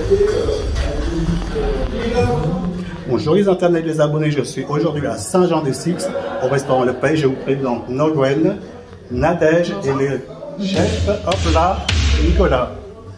Bonjour les internautes et les abonnés, je suis aujourd'hui à Saint-Jean-de-Sixt au restaurant Le Pays. Je vous présente Néo-Bistrot de Nadège et le chef, hop là, Nicolas.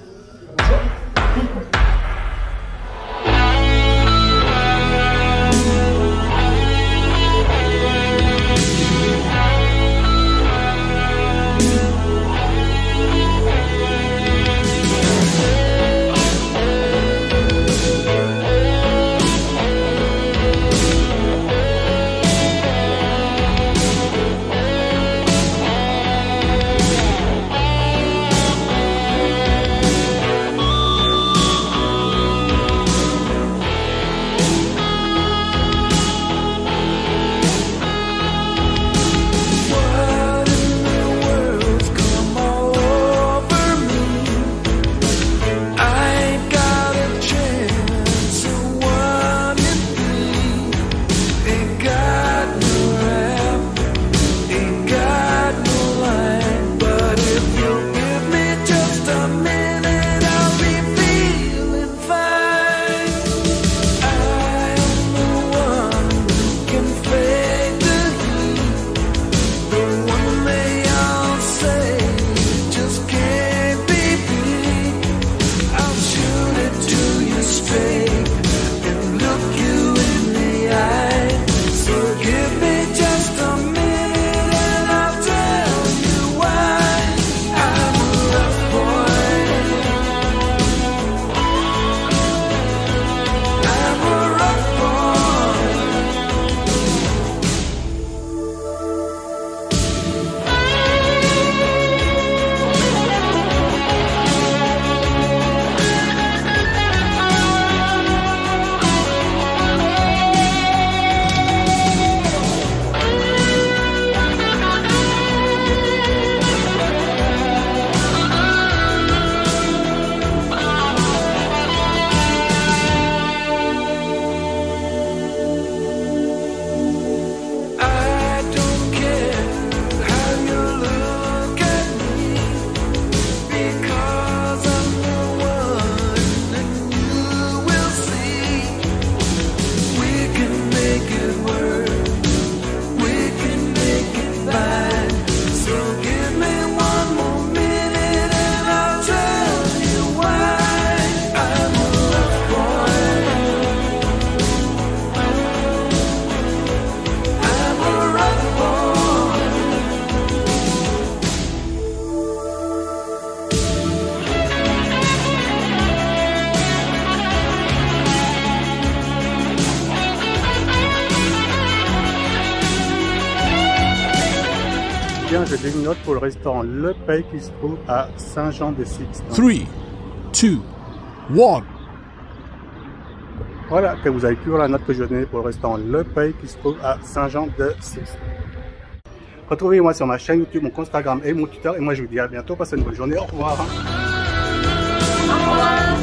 Je dénote pour le restaurant Le Pays qui se trouve à Saint-Jean-de-Sixt. 3, 2, 1. Voilà, que vous avez pu voir la note que je donnais pour le restaurant Le Pays qui se trouve à Saint-Jean-de-Sixt. Retrouvez-moi sur ma chaîne YouTube, mon Instagram et mon Twitter. Et moi je vous dis à bientôt, passez une bonne journée, au revoir. Au revoir.